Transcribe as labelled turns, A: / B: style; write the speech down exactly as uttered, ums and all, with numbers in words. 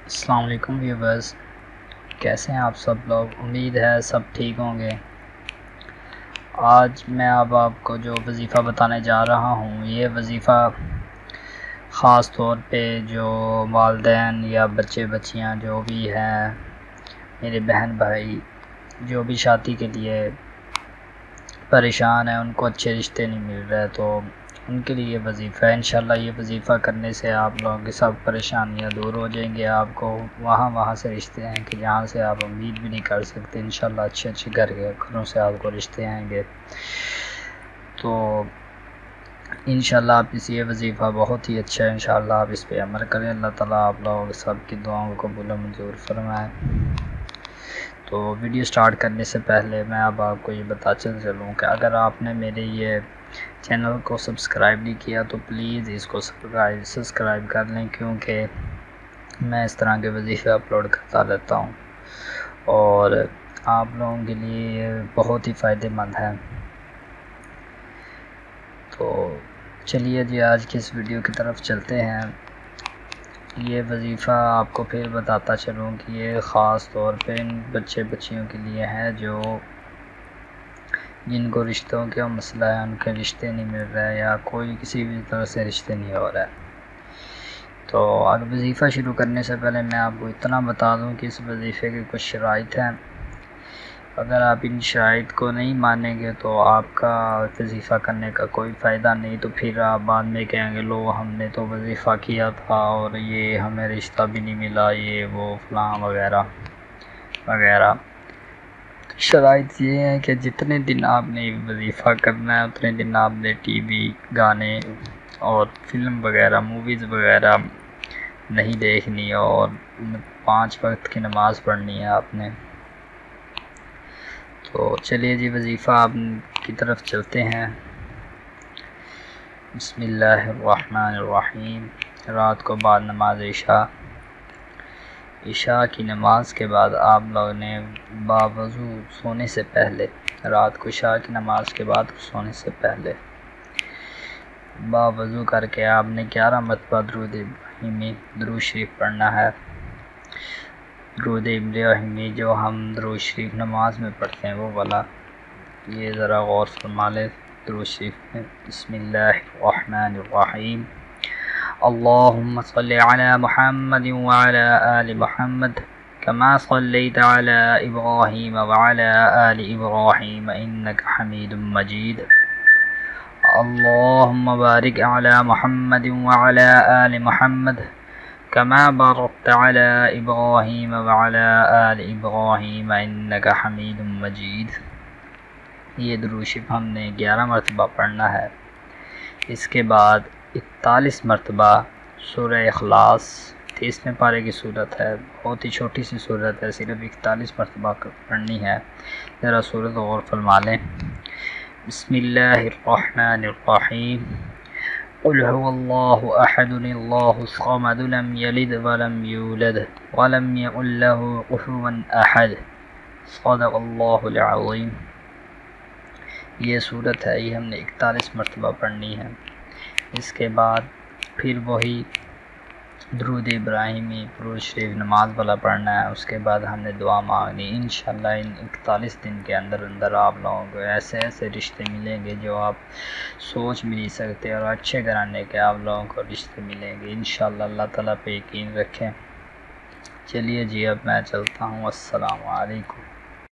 A: السلام علیکم ویورز، کیسے ہیں آپ سب لوگ؟ امید ہے سب ٹھیک ہوں گے۔ آج میں اب آپ کو جو وظیفہ بتانے جا رہا ہوں، یہ وظیفہ خاص طور پہ جو والدین یا بچے بچیاں جو بھی ہیں، میرے بہن بھائی جو بھی شادی کے لیے پریشان ہیں، ان کو اچھے رشتے نہیں مل رہے، تو ان کے لیے وظیفہ ہے۔ انشاءاللہ یہ وظیفہ کرنے سے آپ لوگوں کی سب پریشانیاں دور ہو جائیں گے۔ آپ کو وہاں وہاں سے رشتے ہیں کہ جہاں سے آپ امید بھی نہیں کر سکتے، انشاءاللہ اچھے اچھے گھر کے گھروں سے آپ کو رشتے آئیں گے۔ تو انشاءاللہ آپ اس یہ وظیفہ بہت ہی اچھا ہے، انشاءاللہ آپ اس پہ عمل کریں۔ اللہ تعالیٰ آپ لوگوں سب کی دعاؤں کو قبول و منظور فرمائے۔ تو ویڈیو سٹارٹ کرنے سے پہلے میں اب آپ کو یہ بتاتا چلوں کہ اگر آپ نے میرے یہ چینل کو سبسکرائب نہیں کیا تو پلیز اس کو سبسکرائب سبسکرائب کر لیں، کیونکہ میں اس طرح کے وظیفے اپلوڈ کرتا رہتا ہوں اور آپ لوگوں کے لیے یہ بہت ہی فائدہ مند ہے۔ تو چلیے جی آج کی اس ویڈیو کی طرف چلتے ہیں۔ یہ وظیفہ آپ کو پھر بتاتا چلوں کہ یہ خاص طور پہ ان بچے بچیوں کے لیے ہے جو جن کو رشتوں کا مسئلہ ہے، ان کے رشتے نہیں مل رہے یا کوئی کسی بھی طرح سے رشتے نہیں ہو رہا ہے۔ تو اگر وظیفہ شروع کرنے سے پہلے میں آپ کو اتنا بتا دوں کہ اس وظیفے کے کچھ شرائط ہیں۔ اگر آپ ان شرائط کو نہیں مانیں گے تو آپ کا وظیفہ کرنے کا کوئی فائدہ نہیں، تو پھر آپ بعد میں کہیں گے لو ہم نے تو وظیفہ کیا تھا اور یہ ہمیں رشتہ بھی نہیں ملا، یہ وہ فلاں وغیرہ وغیرہ۔ شرائط یہ ہیں کہ جتنے دن آپ نے وظیفہ کرنا ہے اتنے دن آپ نے ٹی وی، گانے اور فلم وغیرہ، موویز وغیرہ نہیں دیکھنی، اور پانچ وقت کی نماز پڑھنی ہے آپ نے۔ تو چلیے جی وظیفہ آپ کی طرف چلتے ہیں۔ بسم اللہ الرحمن الرحیم۔ رات کو بعد نماز عشاء عشاء کی نماز کے بعد آپ لوگ نے باوضو سونے سے پہلے، رات کو عشاء کی نماز کے بعد سونے سے پہلے باوضو کر کے آپ نے گیارہ مرتبہ درود ابراہیمی درود شریف پڑھنا ہے۔ درود ابراہیمی جو ہم درود شریف نماز میں پڑھتے ہیں وہ والا، یہ ذرا غور فرما لے درود شریف میں۔ بسم اللہ الرحمن الرحیم۔ اللہم صلی علی محمد وعلی آل محمد کما صلیت علی ابراہیم وعلی آل ابراہیم انک حمید مجید۔ اللہم بارک علی محمد وعلی آل محمد کما بارکت علی ابراہیم وعلی آل ابراہیم انک حمید مجید۔ یہ درود شریف ہم نے گیارہ مرتبہ پڑھنا ہے۔ اس کے بعد اکتالیس مرتبہ سورہ اخلاص، تیسویں پارے کی صورت ہے، بہت ہی چھوٹی سی صورت ہے، صرف اکتالیس مرتبہ پڑھنی ہے۔ ذرا صورت غور فرما لیں۔ بسم اللہ الرحمن الرحیم۔ قل هو اللہ احد اللہ الصمد لم یلد ولم یولد ولم یکن له کفوا احد۔ صدق اللہ العظیم۔ یہ صورت ہے، یہ ہم نے اکتالیس مرتبہ پڑھنی ہے۔ اس کے بعد پھر وہی درود ابراہیمی درود شریف نماز والا پڑھنا ہے۔ اس کے بعد ہم نے دعا مانگنی۔ انشاءاللہ ان اکتالیس دن کے اندر اندر آپ لوگوں کو ایسے ایسے رشتے ملیں گے جو آپ سوچ بھی نہیں سکتے، اور اچھے گھرانے کے آپ لوگوں کو رشتے ملیں گے انشاءاللہ۔ اللہ تعالیٰ پہ یقین رکھیں۔ چلیے جی اب میں چلتا ہوں، السلام علیکم۔